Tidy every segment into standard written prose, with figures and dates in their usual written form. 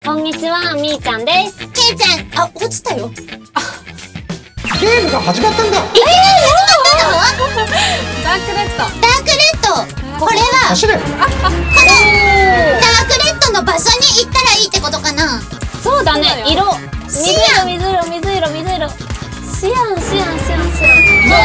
こんにちは、みーちゃんです。 けいちゃん、あ、落ちたよ。 ゲームが始まったんだ。 始まったの？ ダークレッド。 ダークレッド。これは走れ。 このダークレッドの場所に行ったらいいってことかな。 そうだね、色。水色、水色、水色、水色。シアン、シアン、シアン、シアン。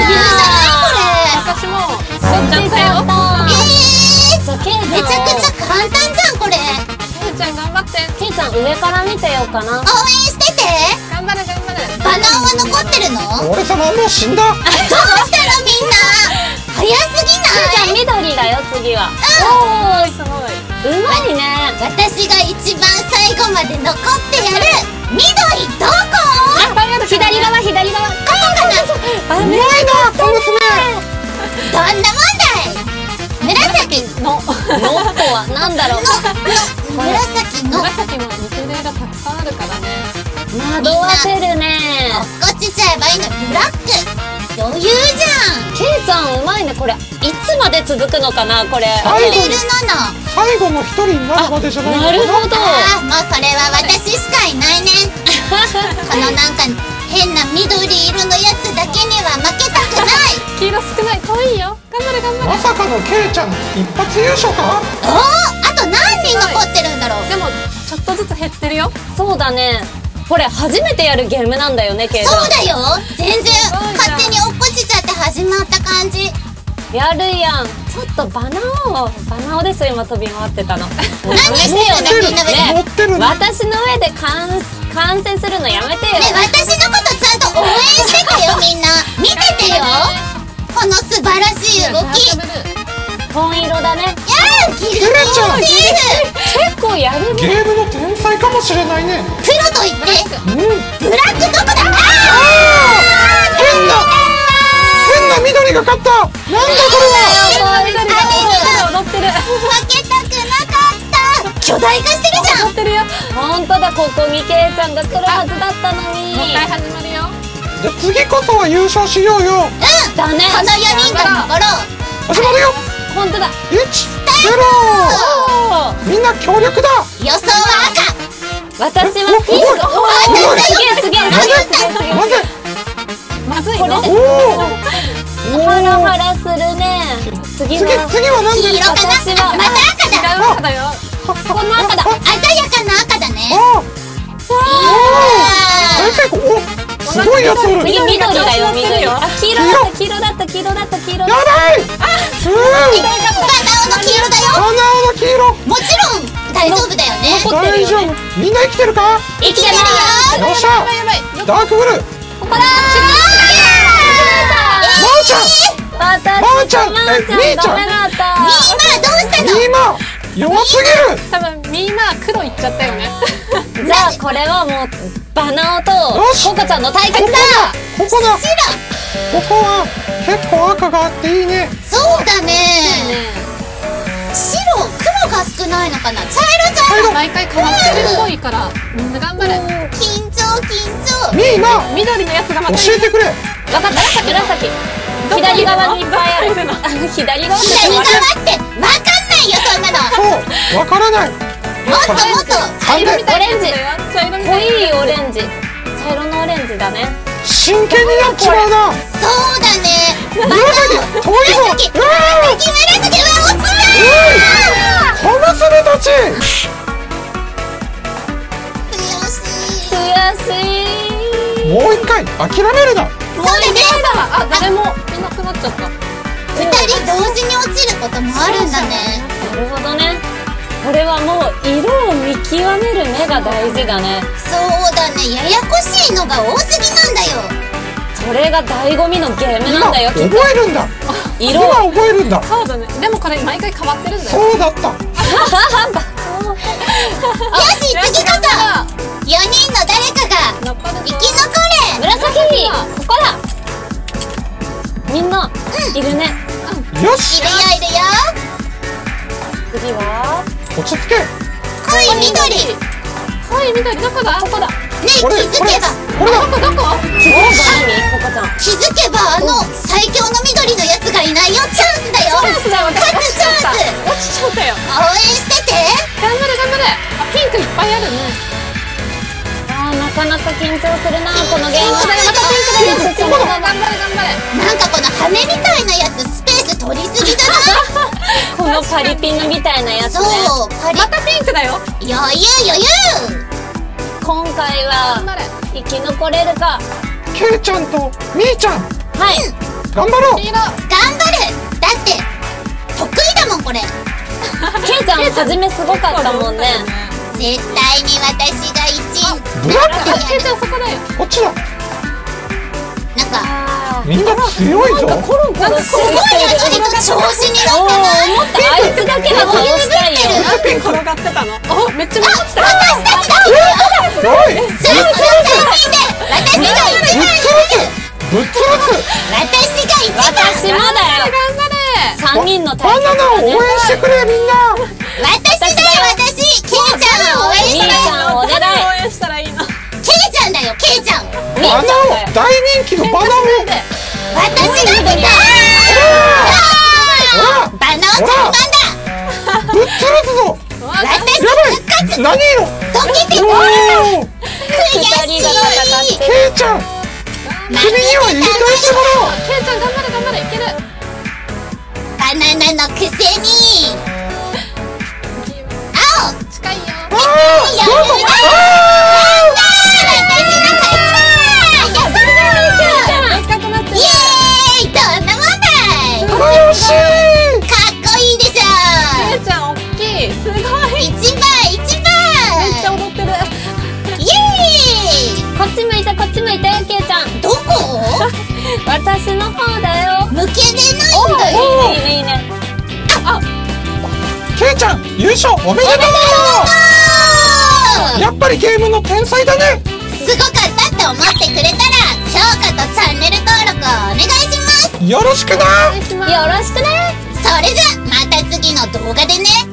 私も死んじゃったよ。 めちゃくちゃ簡単じゃんこれ。 ケイちゃん頑張って。 ケイちゃん上から見てようかな。 応援してて。 頑張る頑張る。 バナーは残ってるの？ 俺様もう死んだ。 どうしたのみんな。早すぎない？ ケイちゃん緑だよ次は。 おーいすごい。 うまいね。 私が一番最後まで残ってやる。緑どこ？ 左側、左側。 ここかな。 うまいなこの娘。 どんなもんだい。紫のとはなんだろう。 紫の紫も似てる色たくさんあるからね。 惑わせるね。 落っこちちゃえばいいの。ブラック余裕じゃん。 ケイちゃんうまいね。これいつまで続くのかなこれ。 最後レベル7。 最後の一人になるまでじゃないのかな。 なるほど。 ああ、もうそれは私しかいないね。このなんか変な緑色のやつだけには負けたくない。 黄色少ない。遠いよ。頑張れ頑張まさかのケイちゃん一発優勝か。 おお、あと何人残ってるんだろう。 れ。でもちょっとずつ減ってるよ。 そうだね。これ初めてやるゲームなんだよね、ケイちゃん。 そうだよ。全然勝手に落っこちちゃって始まった感じ。 やるやん。ちょっとバナオですよ今飛び回ってたの。 何してるのみんな上で。 持ってるね。 私の上で観戦するのやめてよ。 ね、私のことちゃんと応援しててよみんな。見ててよ。この素晴らしい動き。 紺色だね。 やー、キルキルちゃん結構やるね。 ゲームの天才かもしれないね。 黒と言ってうん。 ブラックどこだ。 変な緑が勝った。なんだこれは。 踊ってる。 負けたくなかった。巨大化してるじゃん。 踊ってるよ。 ほんとだ、ここにケイちゃんが来るはずだったのに。 もう一回始まるよ。 じゃあ次こそは優勝しようよ。 だね。 この4人が残ろう。 始まるよ。 ほんとだ。 1-0。みんな協力だ。 予想は赤。 私はピンク。すげえ。 なぜ。 まずいの。 これでハラハラするね。次次は何で。 黄色かな。 私はまた赤だ。 違う赤だよ。 この赤だ。 鮮やかな赤だね。 ああ。大成功。お、すごいやつおる。 次緑だよ、緑。あ、黄色だった。 やばい。 バナオの黄色だよ。 バナナの黄色。 もちろん大丈夫だよね。 大丈夫。みんな生きてるか。 生きてるよ。 よっしゃ。 やばい。 ダークブルー。 ここだまおちゃん。まおちゃん。みーちゃん。 ダメだった今どうしたの。 今弱すぎる。 多分みんな黒いっちゃったよね。 じゃあこれはもうバナオとよしココちゃんの対決だ。 ここだ。ここは結構赤があっていいね。 そうだね。黒が少ないのかな。茶色。 毎回変わってるっぽいからみんな頑張る。 緊張。 みー今緑のやつがまた教えてくれ。 わかった。紫。左側にいっぱいある。左側って左側ってわかんないよそんなの。 そう、わからない。 もっともっと茶色みオレンジ。 茶色み濃たい。 いオレンジ。茶色のオレンジだね。 真剣にやっちまうな。 そうだね。 紫、遠いぞ。 紫は落ちた。 小娘たち。 悔しい。 もう一回諦めるな。 そうだね。 あ、誰もいなくなっちゃった。 2人同時に落ちることもあるんだね。 なるほどね。これはもう色を見極める目が大事だね。 そうだね。ややこしいのが多すぎなんだよ。 それが醍醐味のゲームな今んだよ。 覚えるんだ。 色今覚えるんだ。 そうだね。でもこれ毎回変わってるんだよ。 そうだった。 よし、次こそ4人の誰かが生き残れ。 紫。ここだ。みんな、いるね。 よし。 いるよ。 次は落ち着け。 濃い緑。 濃い緑どこだ？ ここだ。 ねえ、気づけばこれだ。 どこ？ 気づいた何？ココちゃん。 気づけば最強の緑のやつがいないよ。チャンスだよ。 チャンスだよ。 勝つチャンス。 落ちちゃったよ。 応援してて。 頑張れ。あ、ピンクいっぱいあるね。 かなか緊張するなこのゲーム。 またピンクだよ。 進むのが頑張れ頑張れ。 なんかこの羽みたいなやつスペース取りすぎじゃない？ このパリピンのみたいなやつね。 そう、パリまたピンクだよ。 余裕余裕。 今回は頑張れ。 生き残れるか。 ケイちゃんとみーちゃんはい。 頑張ろう。 黄色。 頑張る。だって得意だもんこれ。 ケイちゃん初めすごかったもんね。 絶対に私が1位。 ブラックケイちゃんそこだよ。 こっちだ。 なんかあみんな強いぞ。 ーコロンコロンすごいやつに調子に乗おおってない？ 思ったあいつだけは倒したいよ。 ピンク。 転がってたの。お、めっちゃ見ました。 私たちだ。 おい。 その3人で私が1番。 ぶっ潰す。 私が1番。 私まだよ。 頑張れ。 3人の対バナ決だね。 ナを応援してくれみんな。 私だよ私。ケイちゃんを応援みーしてちゃんお願い。 応援したらいいの。 ケイちゃんだよケイちゃん。 みーバナちゃんだよ。 ナを大人気のバナナを。 私だってほらバナナ看板だ。 ぶっ潰すぞ。 私やばい。何色？ 溶けてる。 おお。 悔し二人が戦ってい。 ケイちゃん、君には言い返してもらおう。 ケイちゃん頑張れ頑張れ。いける。 バナナのくせに青。 近いよ。 ああ、どうぞ。 でっかくなってる。 イエーイ。どんなもんだい。 悔しい。 かっこいいでしケょ。 イちゃん大きい。すごい。 一番一番。 めっちゃ踊ってる。 イエーイ。 こっち向いてこっち向いてケイちゃん。 どこ？ 私の方だよ。 向けてないんだよ。 いいねいいね。 ケイちゃん、優勝おめでとう。やっぱりゲームの天才だね。 すごかったって思ってくれたら評価とチャンネル登録をお願いします。 よろしくな。 よろしくね。 それじゃまた次の動画でね。